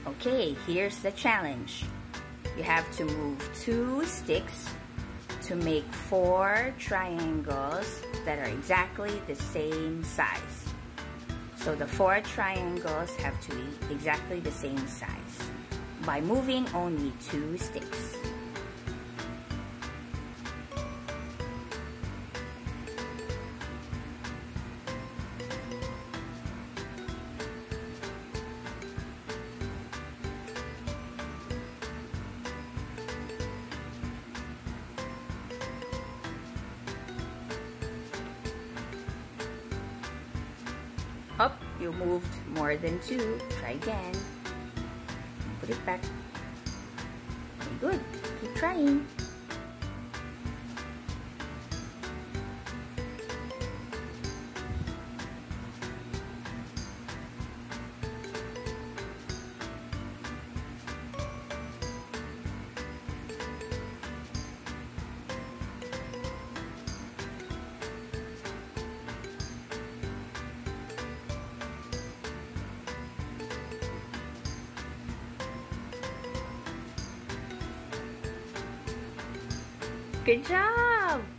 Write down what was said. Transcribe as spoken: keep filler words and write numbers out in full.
Okay, here's the challenge. You have to move two sticks to make four triangles that are exactly the same size. So the four triangles have to be exactly the same size by moving only two sticks. Up, you moved more than two. Try again. Put it back. Okay, good. Keep trying. Good job!